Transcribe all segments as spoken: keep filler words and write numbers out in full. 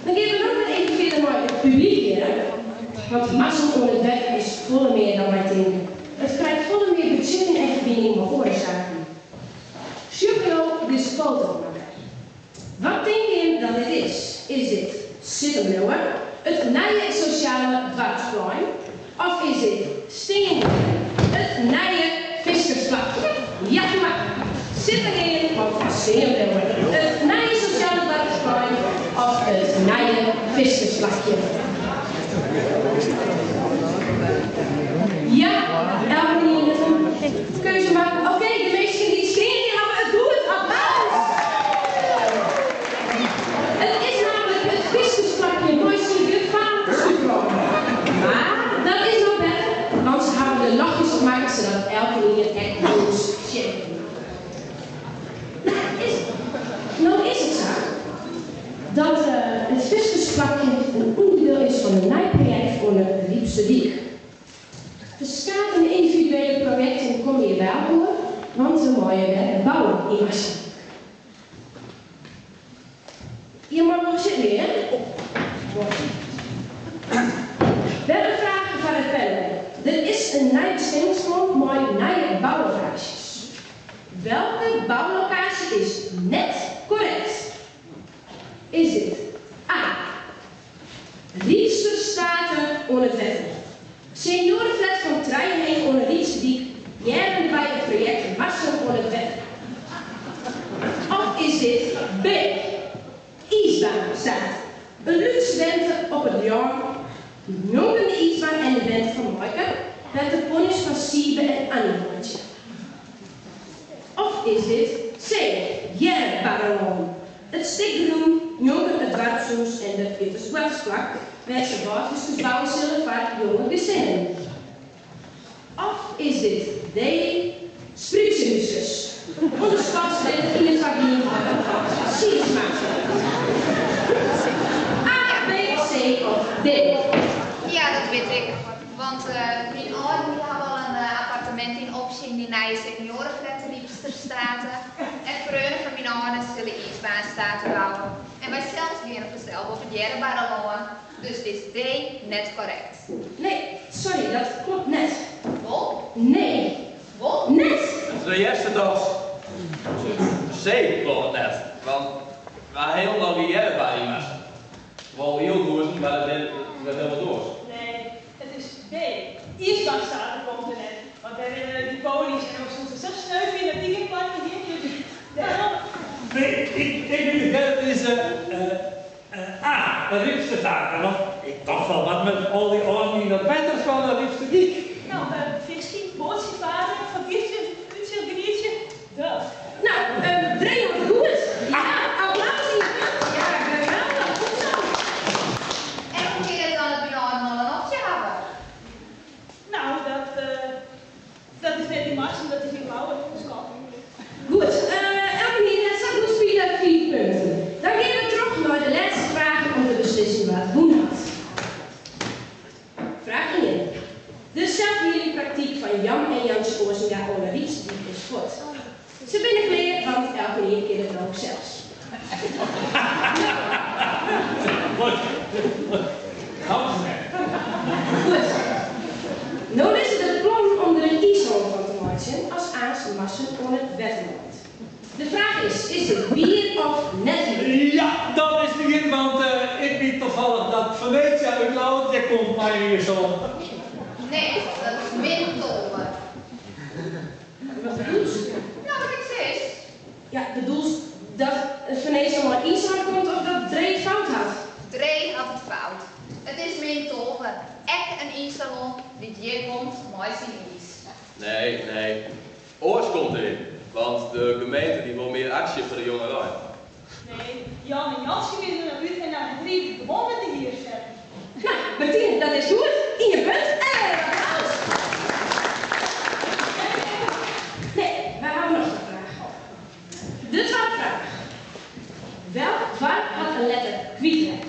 Dan geven we nog maar even verder naar het publiek hier. Want massa onder het weg is volle meer dan wij denken. Het krijgt volle meer budgetten en verbinding met oorzaken. Chocolade dus foto maken. Wat denk je dat dit is? Is dit zittenbloemen, het nieuwe sociale dwarsplein, of is dit steenbloemen, het nieuwe vissersvlakje? Ja, maar zitten in of steenbloemen, het nieuwe sociale dwarsplein of het nieuwe vissersvlakje? Ja, elke manier een keuze maken. Oké, okay, de meesten die stenen die hebben het goed. Applaus! Het is namelijk het vissersvlakje, nooit zie je het vaderstuurplan. Maar dat is nog beter, want ze hebben de lachjes gemaakt zodat elke manier echt boos checken. Nou is, nou is het zo dat uh, het vissersvlakje een onderdeel is van een nieuw project voor de Riepse Wiek. Verschillende individuele projecten komen hier bij horen, want we mooie werken bouwen in Assen. Je mag nog zitten, hè? We hebben vragen van het panel. Er is een nieuw bestemmingsplan met nieuwe bouwlocaties. Welke bouwlocatie is net correct? Is dit A. Rietsterstaten onder het wetten. Seniorenflat van Trijnheen onder Rietsdiek, jaren bij het project Massen onder het wetten. Of is dit B. Ijsbaan staat. Een luxe wente op het jaar, jongen de ijsbaan en de wente van Marken, met de ponies van Siebe en Annie. Of is dit C. Jernparallon. Het stikgroen, jongen het dwarpsoes en de Pietersdwarsvlak, met zijn watersters bouwen zullen vaak jonge gezinnen. Of is dit D. Spruitsenhuisers. Onderschapswet in het vagin van Siersmaak. A, B, C of D? Ja, dat weet ik. Want uh, mijn ouders hebben al een uh, appartement in opzien die naar je seniorenflat Riepsterstraten. En vreugde van mijn ouders zullen ijsbaanstaten bouwen. En wij zelfs weer op zelf op het Jerrebarreloon. Dus dit is D net correct. Nee, sorry, dat klopt net. Wat? Nee. Wat? Net. De eerste dag C klopt net. Want we heel lang die Jerrebaan in was. Wel heel goed, maar dat werd helemaal door. Nee, het is B. Ijsbaanstaten komt er net. Want we hebben die ponies en we moeten zo sneu vinden dat die geen plakje hier kunnen. Nee, ik denk nu dat het is uh, uh, uh, A, een Riepse taak. Want ik dacht wel wat met al die armen dat beter van de Riepse Diek. Nou, uh, Viskie, Bootje, Vader, Van Gietje, Uutje, Genietje. Duh. Nou, uh, Dre wordt goed. Ja, applaus in je punt. Ja, geweldig. Goed zo. En hoe kun je dan het bij jou nog een optie hebben? Nou, dat, uh, dat is net die mars en dat is in bouwen. Goed, uh, elke keer net zo goed spelen vier punten. Dan gaan we terug naar de laatste vragen om te beslissen wat doen had. Vraag één. De zelfhealingpraktijk van Jan en Jan Schoorzinga onder Rietsdiek is voort. Ze binnen geleerd, want elke keer keer het ook zelfs. Goed. Nou is het het plan om er een ijshoorn van te maken als aansmassen onder het wettenland. De vraag is, is het bier of net bier? Ja, dat is niet in, want uh, ik weet toevallig dat Venetia uit Lauwert, komt mij hier zo. Nee, dat is mentolen. Wat bedoel je? Nou, wat ik zeg. Ja, bedoel je dat Venetië maar iets aankomt of dat Dre het fout had? Dre had het fout. Het is mentolen. Echt een ijssalon die hier komt, mooi zijn ijs. Nee, nee. Oors komt erin. Want de gemeente die wil meer actie voor de jongelui. Nee, Jan en Jansje willen naar u en naar de drie gewonnen die hier zetten. Nou, Martine, dat is goed. In je punt. En applaus. Nee, wij hebben nog een vraag. De tweede vraag. Welk dwarp had een letter kwiet?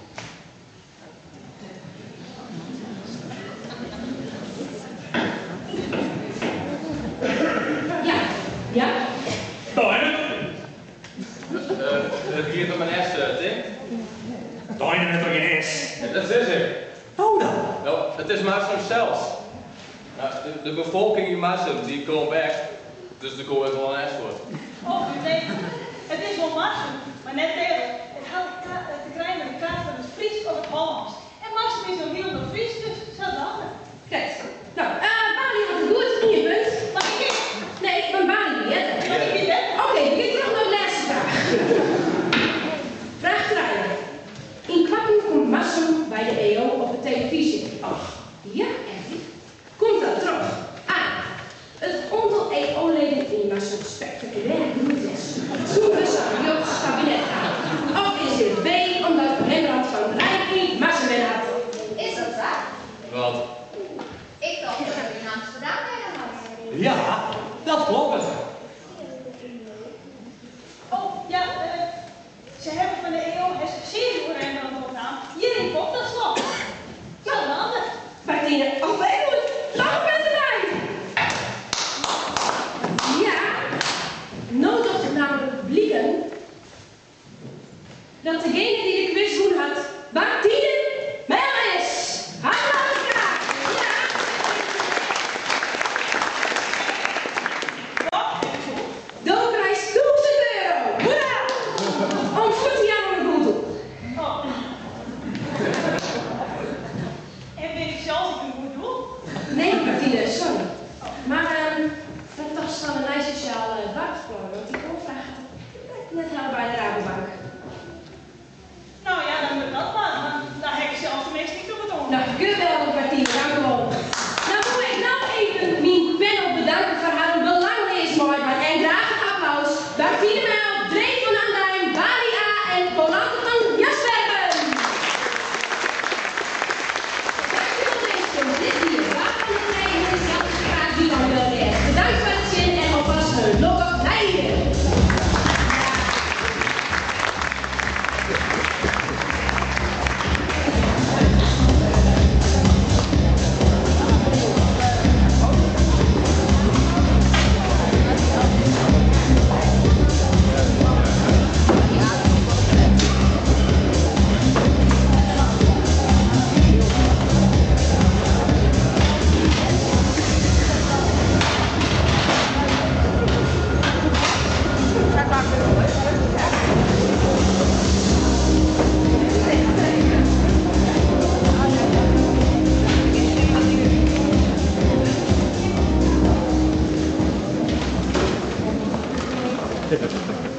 Ja. Ja? Duinen. Uh, uh, hier van mijn eerste ding. Duinen. dat is het. Oh dan. Nou, het is maar zo'n zelfs. Nou, de, de bevolking in Marsum, die komt weg. Dus er komt wel een S voor. Oh, nee. Het is wel Marsum, maar net tegen. Het helpt te krijgen met de kaart van het Fries of het Hollands. En Marsum is nog heel nog Fries, dus dat is handig. Kijk. Nou, uh, Bali had het goed in je punt. Mag ik dit? Nee, ik ben Bali niet, hè? Mag ik dit? Oké, we gaan terug naar de laatste vraag. Vraag drie. In kwakken komt Marsum bij de E O op de televisie. Oh, ja, echt? Komt dat terug? A. Het aantal E O-leden in Marsum spectaculair groeit is. Toen we samen op het kabinet gaan. Of is het B. Omdat Rembrandt van Rijn niet Marsum in had? Is dat waar? Wat? Ik dacht dat er in Amsterdam bij had. Ja, dat klopt. Oh, ja, uh, ze hebben van de E O het zeer voor Nederland opgedaan. Hier in Pop, dat is wel. Ja, handig. Martine, oh, heel goed. Lang met erbij. Ja, nou dat het namelijk blikken dat degene die de quiz goed had, Martine Mel is. Hallo, graag. Ja. Dan krijgt duizend euro. Hoera! Om goed te jou aan de boel. Oh. En weet ik zelf ik een goed doel? Nee, Martine, sorry. Maar ehm dat toch zal een lijst sociaal uh, wachtplan, want die overvraag net halen bij de Rabobank. Nou ja, dan moet dat maar. Dan, dan heb ik zelf tenminste niet op het oog. Nou, geweldig Martine, dank u wel. Nou moet ik nou even mijn panel bedanken voor haar belangleesmooi en graag een applaus. Martine Mel, Dreef van Andijn, Bali A en Polante van Jasperben. Dankjewel mensen, dit hier. Waarvan de trein is zelfs graag die dan wel weer. Bedankt voor het zin en alvast een lok op rijden. Thank you.